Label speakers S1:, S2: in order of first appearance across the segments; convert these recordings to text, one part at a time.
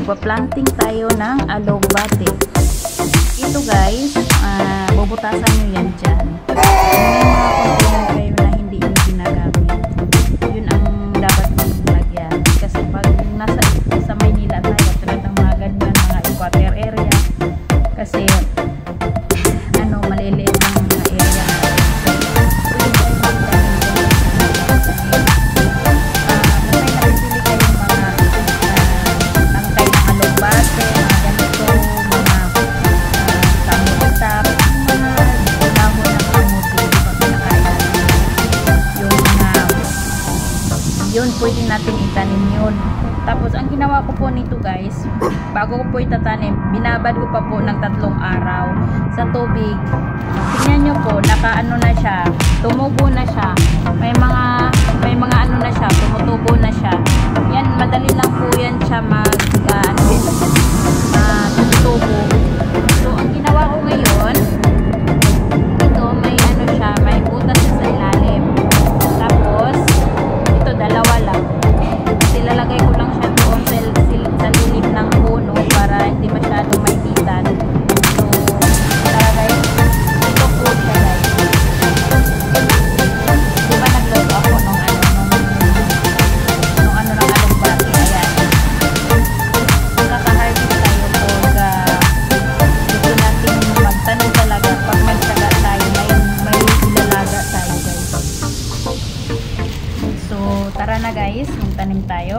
S1: magpa-planting tayo ng alugbate. Ito guys, bubutasan nyo yan dyan. May mga container kayo na hindi nyo ginagamit. Yun ang dapat lagyan. Kasi pag sa Maynila tayo, talagang mga ganyan, mga equator area. Kasi, maliliit ang mga area natin. Yun, pwede natin itanim yun. Tapos, ang ginawa ko po nito guys, bago ko po itatanim, binabad ko pa po ng 3 araw sa tubig. Tingnan nyo po, nakaano na siya, tumubo na siya. May mga ano na siya, tumutubo na siya. Yan, madali lang po yan siya tumutubo. So, ang ginawa ko ngayon, ito, may ano siya, may butas sa ilalim. Tapos, ito, dalawa lang. Lalagay ko lang siya doon sa lilim ng puno para hindi masyadong maipitan. So, tara guys, ito po siya guys. Diba nagluto ako nung ng alugbate. Ayan. Magkaka-harvest tayo po gusto natin magtanim talaga. Pag may saga tayo, may ilalaga tayo guys. So, tara na guys, magtanim tayo.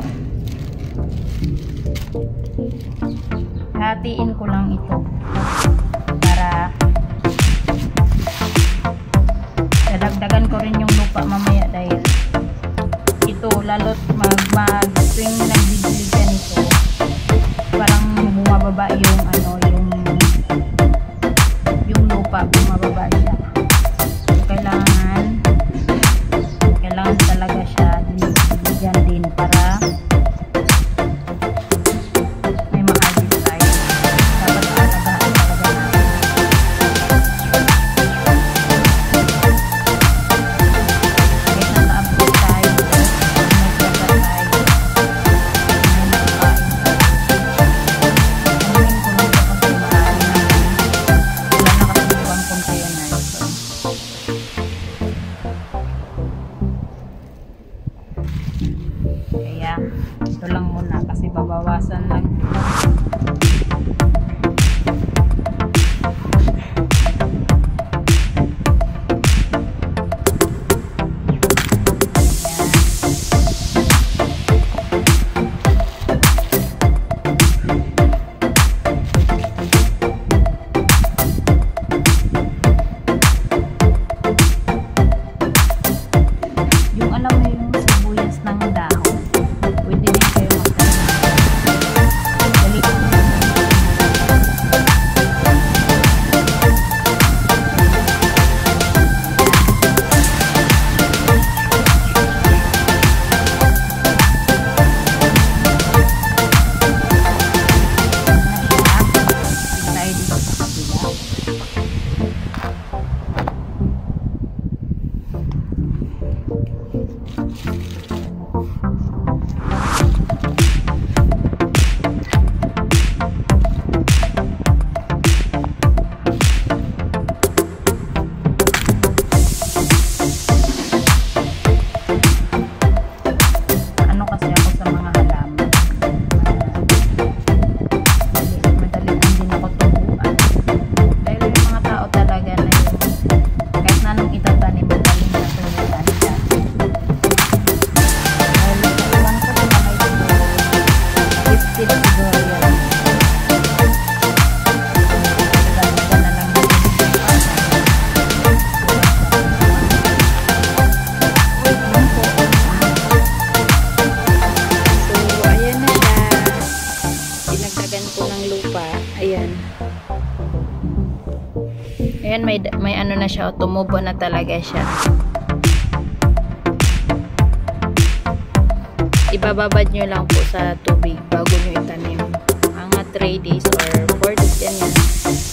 S1: Hatiin ko lang ito para dadagdagan ko rin yung lupa mamaya dahil ito lalo't mag-swing nagbibili yan ito. Parang bumababa yung lupa, bumababa siya. So, kailangan talaga siya dyan din para may ma-harvest tayo. Dapat alagaan talaga natin. Kahit nasa-upload tayo, nagsaga tayo, may nakakain tayo. Anuhin ko lang ito kasi maaari natin. Wala na kasi ibang container. Kaya ito lang muna kasi babawasan lang. Yung alam mo yung sibuyas ng dahon, pwede din kayo magtanim. Ayan, may ano na siya, tumubo na talaga siya. Ibababad nyo lang po sa tubig bago nyo itanim. Mga 3 days or 4 days, ganyan.